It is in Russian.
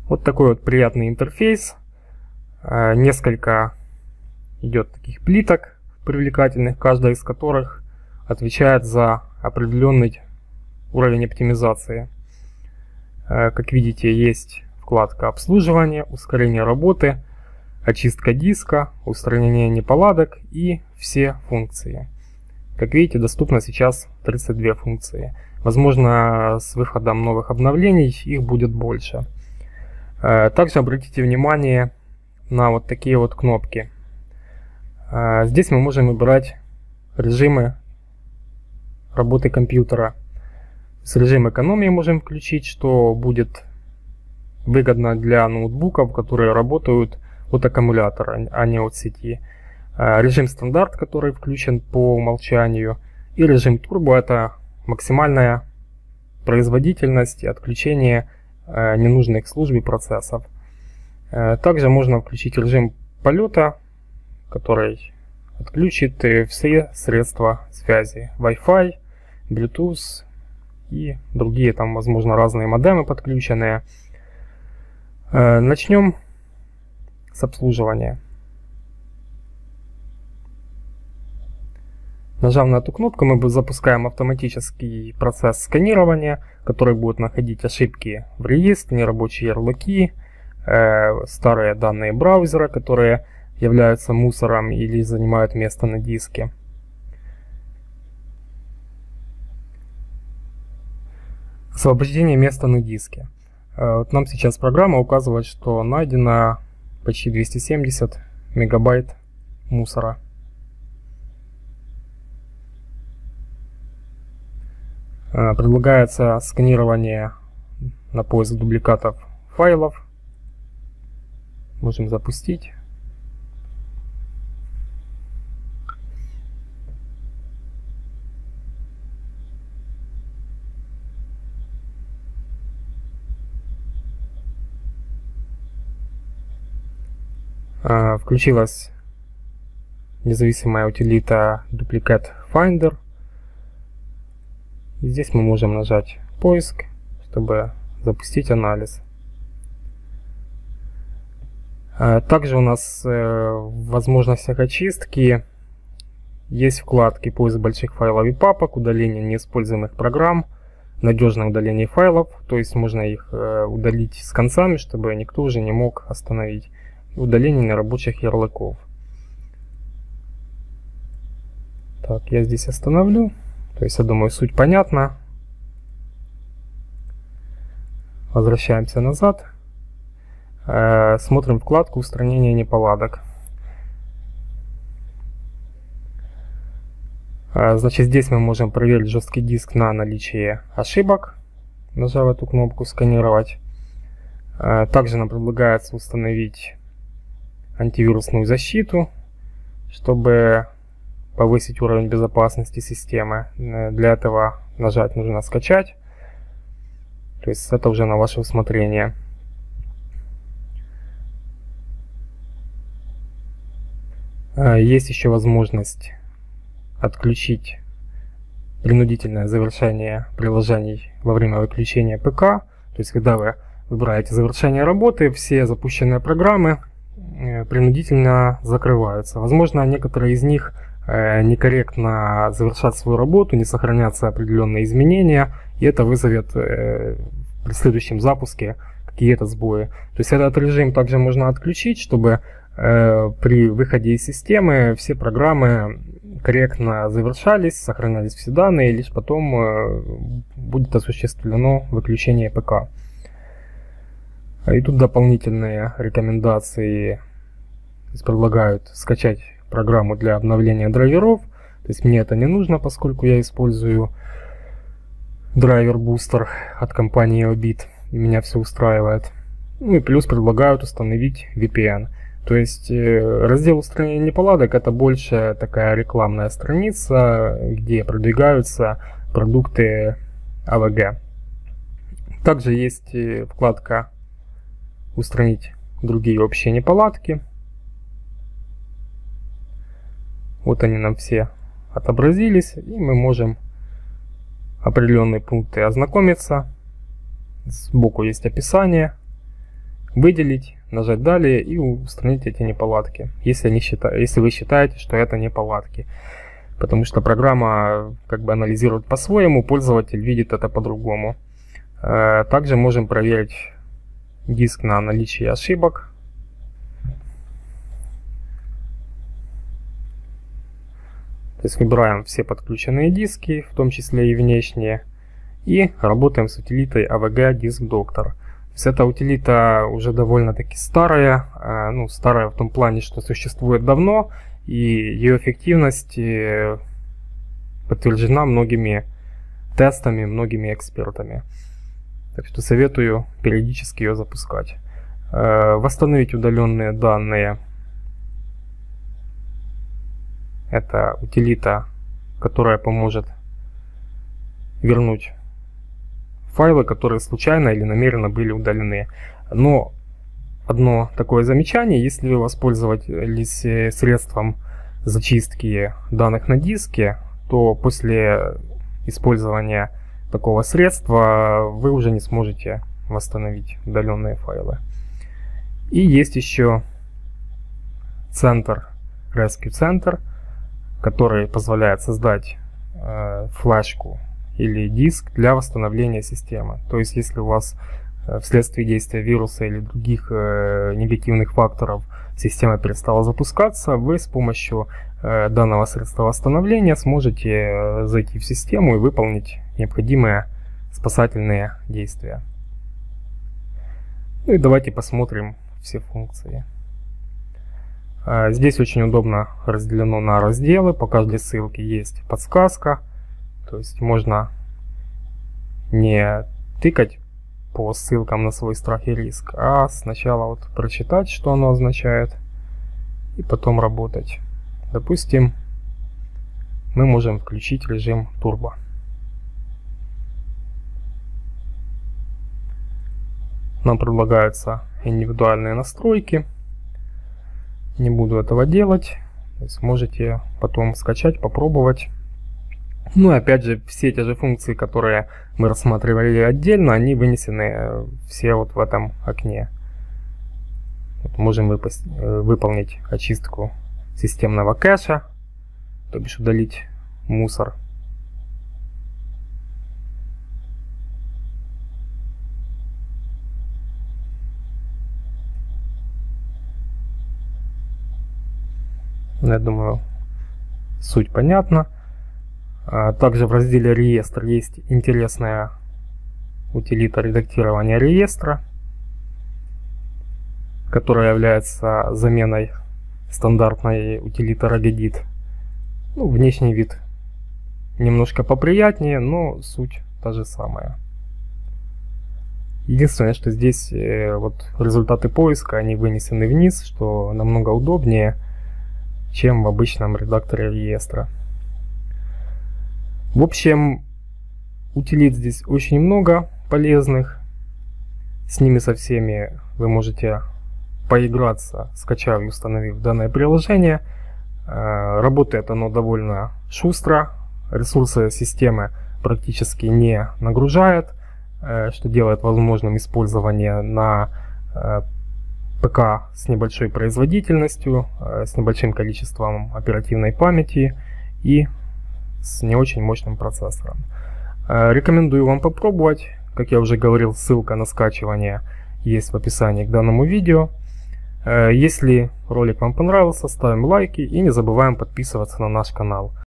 Вот такой вот приятный интерфейс. Несколько идет таких плиток привлекательных, каждая из которых отвечает за определенный уровень оптимизации. Как видите, есть вкладка обслуживание, ускорение работы, очистка диска, устранение неполадок и все функции. Как видите, доступно сейчас 32 функции. Возможно, с выходом новых обновлений их будет больше. Также обратите внимание на вот такие вот кнопки. Здесь мы можем выбирать режимы работы компьютера. С режим экономии можем включить, что будет выгодно для ноутбуков, которые работают от аккумулятора, а не от сети. Режим стандарт, который включен по умолчанию. И режим турбо — это максимальная производительность и отключение ненужных служб и процессов. Также можно включить режим полета, который отключит все средства связи. Wi-Fi, Bluetooth и другие там, возможно, разные модемы подключенные. Начнем с обслуживания. Нажав на эту кнопку, мы запускаем автоматический процесс сканирования, который будет находить ошибки в реестре, нерабочие ярлыки, старые данные браузера, которые являются мусором или занимают место на диске. Освобождение места на диске. Вот нам сейчас программа указывает, что найдено почти 270 мегабайт мусора. Предлагается сканирование на поиск дубликатов файлов. Можем запустить. Включилась независимая утилита Duplicate Finder. И здесь мы можем нажать поиск, чтобы запустить анализ. Также у нас в возможностях очистки есть вкладки поиск больших файлов и папок, удаление неиспользуемых программ, надежное удаление файлов, то есть можно их удалить с концами, чтобы никто уже не мог остановить, удаление нерабочих ярлыков. Так, я здесь остановлю. То есть, я думаю, суть понятна. Возвращаемся назад. Смотрим вкладку устранение неполадок. Значит, здесь мы можем проверить жесткий диск на наличие ошибок, нажав эту кнопку «Сканировать». Также нам предлагается установить антивирусную защиту, чтобы повысить уровень безопасности системы. Для этого нажать нужно «Скачать». То есть это уже на ваше усмотрение. Есть еще возможность отключить принудительное завершение приложений во время выключения ПК. То есть когда вы выбираете завершение работы, все запущенные программы принудительно закрываются. Возможно, некоторые из них некорректно завершат свою работу, не сохранятся определенные изменения, и это вызовет при следующем запуске какие-то сбои. То есть этот режим также можно отключить, чтобы при выходе из системы все программы корректно завершались, сохранялись все данные, и лишь потом будет осуществлено выключение ПК. И тут дополнительные рекомендации предлагают скачать программу для обновления драйверов. То есть мне это не нужно, поскольку я использую драйвер Booster от компании Obit, и меня все устраивает. Ну и плюс предлагают установить VPN. То есть раздел устранения неполадок — это больше такая рекламная страница, где продвигаются продукты AVG. Также есть вкладка «Устранить другие общие неполадки». Вот они нам все отобразились, и мы можем определенные пункты ознакомиться. Сбоку есть описание выделить, нажать далее и устранить эти неполадки, если вы считаете, что это неполадки. Потому что программа как бы анализирует по-своему, пользователь видит это по-другому. Также можем проверить диск на наличие ошибок. То есть выбираем все подключенные диски, в том числе и внешние, и работаем с утилитой AVG Disk Doctor. То есть эта утилита уже довольно-таки старая, ну, старая в том плане, что существует давно, и ее эффективность подтверждена многими тестами, многими экспертами. Так что советую периодически ее запускать. Восстановить удаленные данные. Это утилита, которая поможет вернуть файлы, которые случайно или намеренно были удалены. Но одно такое замечание: если вы воспользовались средством зачистки данных на диске, то после использования такого средства вы уже не сможете восстановить удаленные файлы. И есть еще центр, Rescue Center, который позволяет создать флешку или диск для восстановления системы. То есть если у вас вследствие действия вируса или других негативных факторов система перестала запускаться, вы с помощью данного средства восстановления сможете зайти в систему и выполнить необходимые спасательные действия. Ну и давайте посмотрим все функции. Здесь очень удобно разделено на разделы. По каждой ссылке есть подсказка. То есть можно не тыкать по ссылкам на свой страх и риск, а сначала вот прочитать, что оно означает, и потом работать. Допустим, мы можем включить режим турбо. Нам предлагаются индивидуальные настройки. Не буду этого делать. То есть можете потом скачать, попробовать. Ну и опять же, все те же функции, которые мы рассматривали отдельно, они вынесены все вот в этом окне. Вот можем выполнить очистку системного кэша, то бишь удалить мусор. Я думаю, суть понятна. Также в разделе реестр есть интересная утилита редактирования реестра, которая является заменой стандартной утилиты Regedit. Ну, внешний вид немножко поприятнее, но суть та же самая. Единственное, что здесь вот результаты поиска, они вынесены вниз, что намного удобнее, чем в обычном редакторе реестра. В общем, утилит здесь очень много полезных. С ними со всеми вы можете поиграться, скачав и установив данное приложение. Работает оно довольно шустро. Ресурсы системы практически не нагружает, что делает возможным использование на ПК с небольшой производительностью, с небольшим количеством оперативной памяти и с не очень мощным процессором. Рекомендую вам попробовать. Как я уже говорил, ссылка на скачивание есть в описании к данному видео. Если ролик вам понравился, ставим лайки и не забываем подписываться на наш канал.